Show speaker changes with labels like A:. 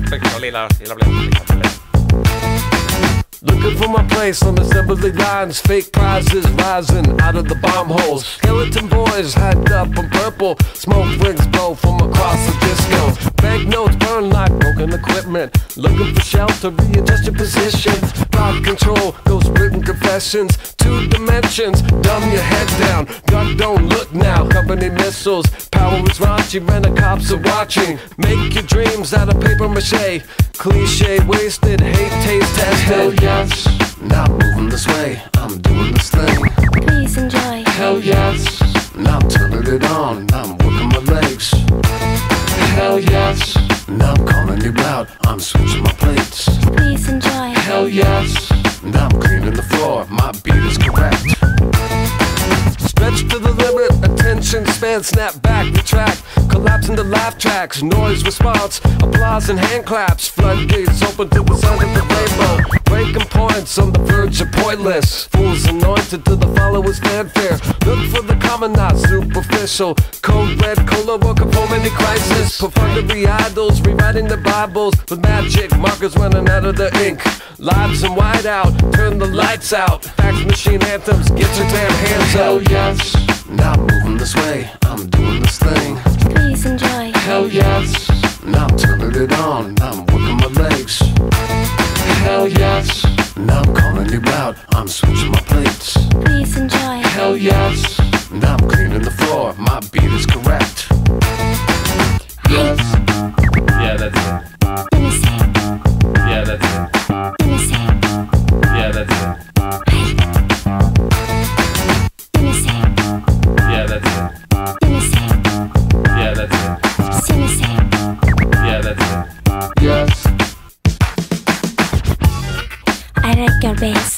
A: Looking for my place on assembly lines, fake prizes rising out of the bomb holes. Skeleton boys hyped up in purple, smoke rings blow from across the disco. Banknotes burn like broken equipment, looking for shelter, readjust your position. Thought control, ghost written confessions, 2 dimensions, dumb your head down. God don't look now, company missiles, power is raunchy, when the cops are watching. Make your dreams out of paper mache, cliche wasted, hate taste tested. Hell yes, not moving this way, I'm doing this thing.
B: Please enjoy.
A: Hell yes, now I'm turning it on, I'm working my legs. Hell yes, now I'm calling you out, I'm switching my plates.
B: Please enjoy.
A: Hell yes, now I'm cleaning the floor, my beat is correct. Stretch to the limit, attention span, snap back, retract, collapse into laugh tracks, noise response, applause and hand claps, floodgates open to the sound of the rainbow, breaking points on the verge of pointless, fools anointed to the followers' fanfare, look for the common, not superficial, code red, cola, welcome home any crisis, perfunctory idols, rewriting the Bibles, with magic markers running out of the ink, lives in whiteout, turn the lights out, fax machine anthems, get your damn hands out. Hell yes, now I'm moving this way, I'm doing this thing.
B: Please enjoy.
A: Hell yes, now I'm turning it on, I'm working my legs. Hell yes, now I'm calling you out, I'm switching my plates.
B: Please enjoy.
A: Hell yes, now I'm cleaning the floor, my beat is correct. Yes.
C: Yeah, that's it.
B: Let me see.
C: Yeah, that's it.
B: Let me see.
C: Yeah, that's it.
B: Let me see.
C: Yeah, that's it.
B: Let me see.
C: Yeah, that's it.
B: Let me see.
C: Yeah, that's it.
A: Yes.
B: I like your bass.